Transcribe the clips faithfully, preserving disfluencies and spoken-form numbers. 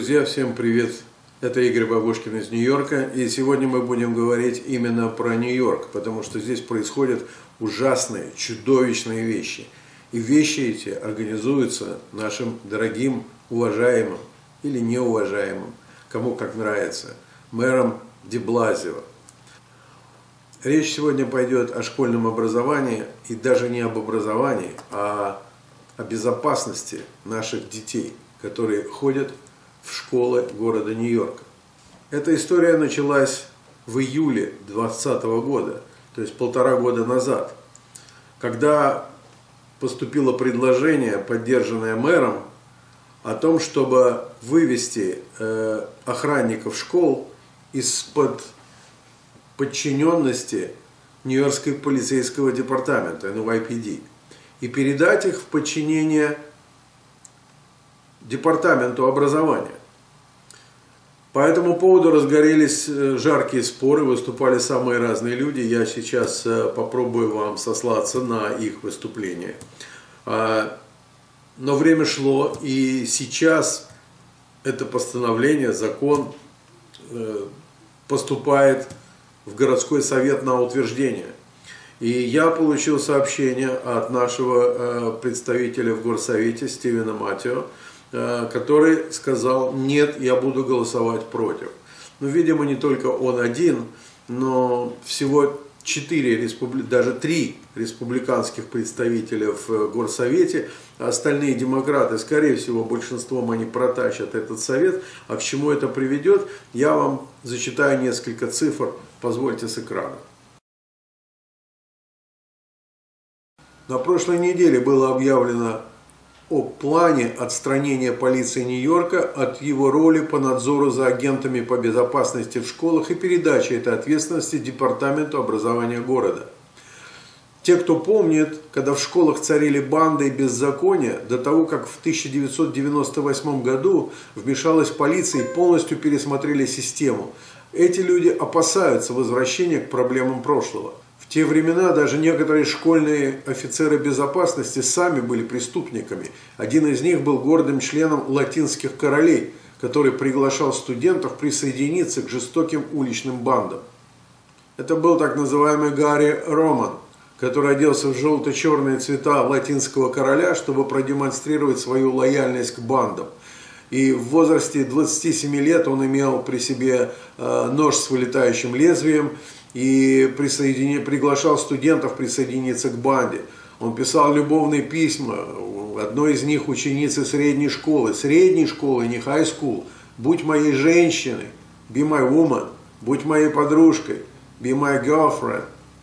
Друзья, всем привет! Это Игорь Бабушкин из Нью-Йорка, и сегодня мы будем говорить именно про Нью-Йорк, потому что здесь происходят ужасные, чудовищные вещи. И вещи эти организуются нашим дорогим, уважаемым или неуважаемым, кому как нравится, мэром де Блазио. Речь сегодня пойдет о школьном образовании, и даже не об образовании, а о безопасности наших детей, которые ходят в школы города Нью-Йорка. Эта история началась в июле двадцатого года, то есть полтора года назад, когда поступило предложение, поддержанное мэром, о том, чтобы вывести э, охранников школ из-под подчиненности Нью-Йоркского полицейского департамента, эн уай пи ди, и передать их в подчинение департаменту образования. По этому поводу разгорелись жаркие споры, выступали самые разные люди. Я сейчас попробую вам сослаться на их выступления. Но время шло, и сейчас это постановление, закон поступает в городской совет на утверждение. И я получил сообщение от нашего представителя в горсовете Стивена Матео, который сказал: нет, я буду голосовать против. Ну, видимо, не только он один, но всего четыре, даже три республиканских представителя в горсовете, а остальные демократы, скорее всего, большинством они протащат этот совет. А к чему это приведет, я вам зачитаю несколько цифр, позвольте, с экрана. На прошлой неделе было объявлено о плане отстранения полиции Нью-Йорка от его роли по надзору за агентами по безопасности в школах и передаче этой ответственности Департаменту образования города. Те, кто помнит, когда в школах царили банды и беззаконие, до того, как в тысяча девятьсот девяносто восьмом году вмешалась полиция и полностью пересмотрели систему, эти люди опасаются возвращения к проблемам прошлого. В те времена даже некоторые школьные офицеры безопасности сами были преступниками. Один из них был гордым членом латинских королей, который приглашал студентов присоединиться к жестоким уличным бандам. Это был так называемый Гарри Роман, который оделся в желто-черные цвета латинского короля, чтобы продемонстрировать свою лояльность к бандам. И в возрасте двадцати семи лет он имел при себе э, нож с вылетающим лезвием и присоедини... приглашал студентов присоединиться к банде. Он писал любовные письма, одной из них ученицы средней школы, средней школы, не high school: «Будь моей женщиной, be my woman, будь моей подружкой, be my girlfriend».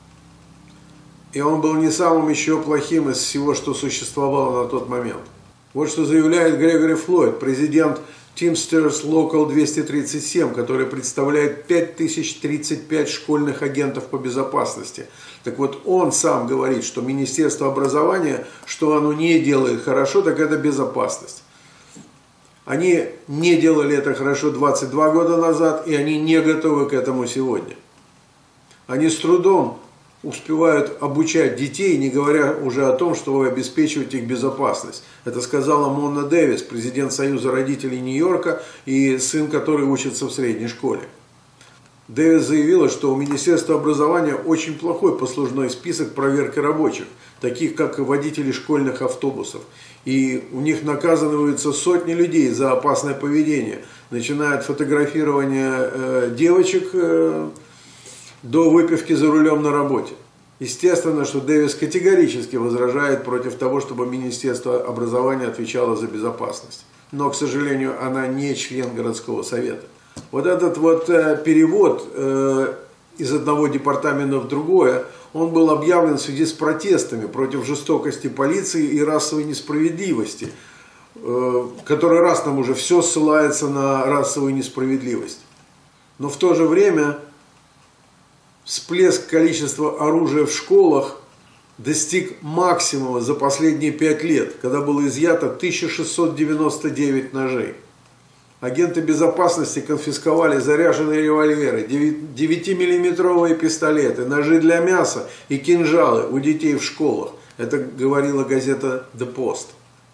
И он был не самым еще плохим из всего, что существовало на тот момент. Вот что заявляет Грегори Флойд, президент Teamsters Local двести тридцать семь, который представляет пять тысяч тридцать пять школьных агентов по безопасности. Так вот, он сам говорит, что Министерство образования, что оно не делает хорошо, так это безопасность. Они не делали это хорошо двадцать два года назад, и они не готовы к этому сегодня. Они с трудом успевают обучать детей, не говоря уже о том, чтобы обеспечивать их безопасность. Это сказала Монна Дэвис, президент Союза родителей Нью-Йорка и сын, который учится в средней школе. Дэвис заявила, что у Министерства образования очень плохой послужной список проверки рабочих, таких как водители школьных автобусов. И у них наказываются сотни людей за опасное поведение, начиная от фотографирования э, девочек э, до выпивки за рулем на работе. Естественно, что Дэвис категорически возражает против того, чтобы Министерство образования отвечало за безопасность. Но, к сожалению, она не член городского совета. Вот этот вот э, перевод э, из одного департамента в другое, он был объявлен в связи с протестами против жестокости полиции и расовой несправедливости, э, который раз нам уже все ссылается на расовую несправедливость. Но в то же время всплеск количества оружия в школах достиг максимума за последние пять лет, когда было изъято тысяча шестьсот девяносто девять ножей. Агенты безопасности конфисковали заряженные револьверы, девятимиллиметровые пистолеты, ножи для мяса и кинжалы у детей в школах. Это говорила газета The Post.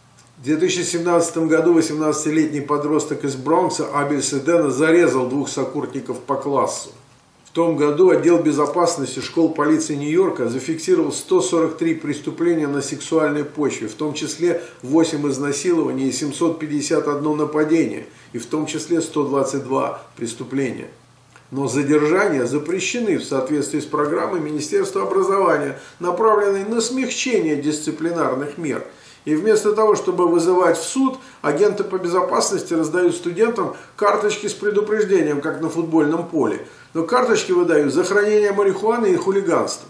В две тысячи семнадцатом году восемнадцатилетний подросток из Бронкса Абель Седена зарезал двух сокурсников по классу. В том году отдел безопасности школ полиции Нью-Йорка зафиксировал сто сорок три преступления на сексуальной почве, в том числе восемь изнасилований и семьсот пятьдесят одно нападение, и в том числе сто двадцать два преступления. Но задержания запрещены в соответствии с программой Министерства образования, направленной на смягчение дисциплинарных мер. И вместо того, чтобы вызывать в суд, агенты по безопасности раздают студентам карточки с предупреждением, как на футбольном поле. Но карточки выдают за хранение марихуаны и хулиганство.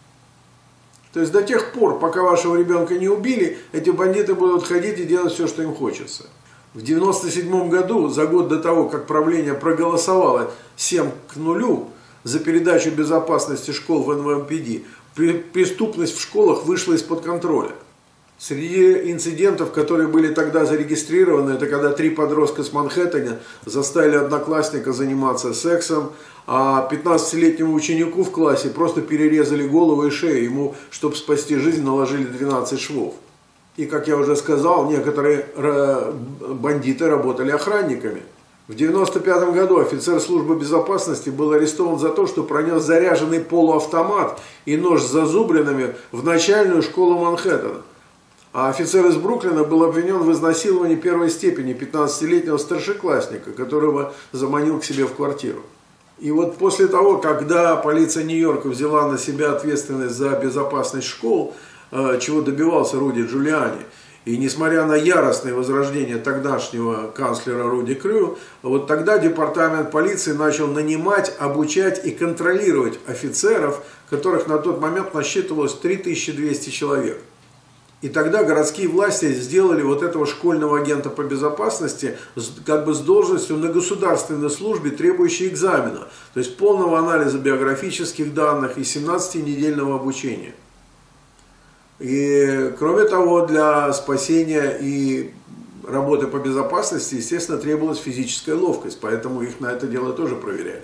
То есть до тех пор, пока вашего ребенка не убили, эти бандиты будут ходить и делать все, что им хочется. В девяносто седьмом году, за год до того, как правление проголосовало семь к нулю за передачу безопасности школ в эн вэ эм пэ дэ, преступность в школах вышла из-под контроля. Среди инцидентов, которые были тогда зарегистрированы, это когда три подростка с Манхэттена заставили одноклассника заниматься сексом, а пятнадцатилетнему ученику в классе просто перерезали голову и шею, ему, чтобы спасти жизнь, наложили двенадцать швов. И, как я уже сказал, некоторые бандиты работали охранниками. В девяносто пятом году офицер службы безопасности был арестован за то, что пронес заряженный полуавтомат и нож с зазубринами в начальную школу Манхэттена. А офицер из Бруклина был обвинен в изнасиловании первой степени пятнадцатилетнего старшеклассника, которого заманил к себе в квартиру. И вот после того, когда полиция Нью-Йорка взяла на себя ответственность за безопасность школ, чего добивался Руди Джулиани, и несмотря на яростное возрождение тогдашнего канцлера Руди Крю, вот тогда департамент полиции начал нанимать, обучать и контролировать офицеров, которых на тот момент насчитывалось три тысячи двести человек. И тогда городские власти сделали вот этого школьного агента по безопасности как бы с должностью на государственной службе, требующей экзамена, то есть полного анализа биографических данных и семнадцатинедельного обучения. И кроме того, для спасения и работы по безопасности, естественно, требовалась физическая ловкость, поэтому их на это дело тоже проверяли.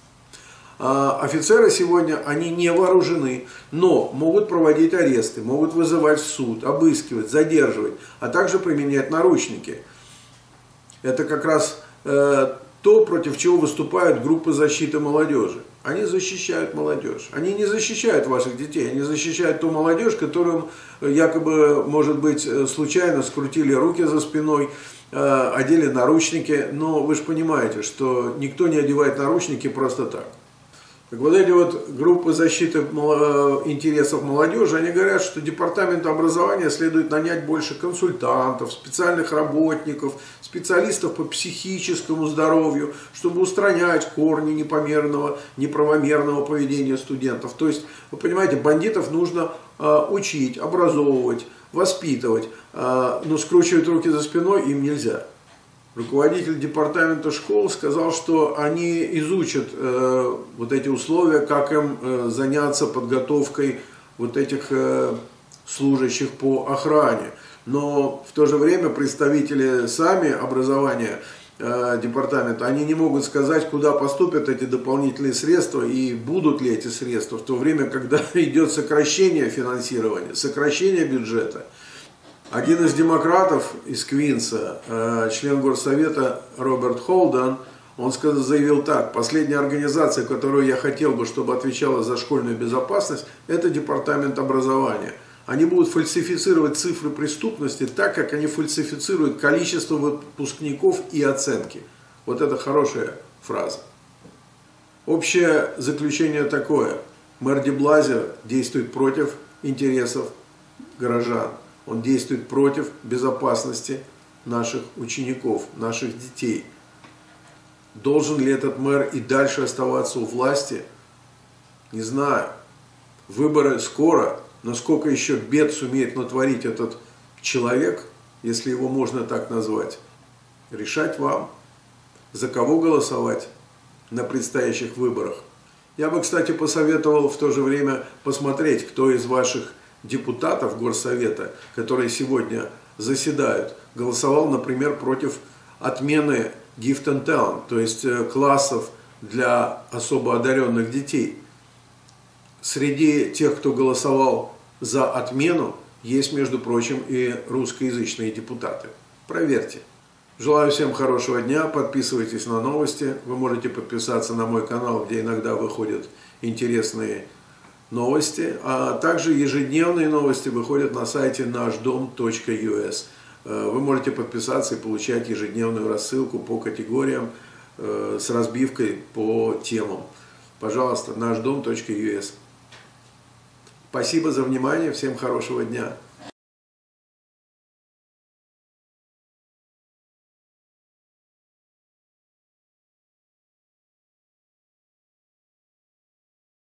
А офицеры сегодня, они не вооружены, но могут проводить аресты, могут вызывать в суд, обыскивать, задерживать, а также применять наручники. Это как раз э, то, против чего выступают группы защиты молодежи. Они защищают молодежь. Они не защищают ваших детей, они защищают ту молодежь, которым якобы, может быть, случайно скрутили руки за спиной, э, одели наручники. Но вы же понимаете, что никто не одевает наручники просто так. Так вот эти вот группы защиты интересов молодежи, они говорят, что департаменту образования следует нанять больше консультантов, специальных работников, специалистов по психическому здоровью, чтобы устранять корни непомерного, неправомерного поведения студентов. То есть, вы понимаете, бандитов нужно э, учить, образовывать, воспитывать, э, но скручивать руки за спиной им нельзя. Руководитель департамента школ сказал, что они изучат э, вот эти условия, как им э, заняться подготовкой вот этих э, служащих по охране. Но в то же время представители сами образования э, департамента, они не могут сказать, куда поступят эти дополнительные средства и будут ли эти средства, в то время, когда идет сокращение финансирования, сокращение бюджета. Один из демократов из Квинса, член горсовета Роберт Холден, он заявил так: последняя организация, которую я хотел бы, чтобы отвечала за школьную безопасность, это департамент образования. Они будут фальсифицировать цифры преступности так, как они фальсифицируют количество выпускников и оценки. Вот это хорошая фраза. Общее заключение такое: мэр де Блазио действует против интересов горожан. Он действует против безопасности наших учеников, наших детей. Должен ли этот мэр и дальше оставаться у власти? Не знаю. Выборы скоро, но сколько еще бед сумеет натворить этот человек, если его можно так назвать, решать вам. За кого голосовать на предстоящих выборах? Я бы, кстати, посоветовал в то же время посмотреть, кто из ваших депутатов Горсовета, которые сегодня заседают, голосовал, например, против отмены Gift and Talent, то есть классов для особо одаренных детей. Среди тех, кто голосовал за отмену, есть, между прочим, и русскоязычные депутаты. Проверьте. Желаю всем хорошего дня, подписывайтесь на новости. Вы можете подписаться на мой канал, где иногда выходят интересные новости, а также ежедневные новости выходят на сайте наш дом точка ю эс. Вы можете подписаться и получать ежедневную рассылку по категориям с разбивкой по темам. Пожалуйста, наш дом точка ю эс. Спасибо за внимание, всем хорошего дня.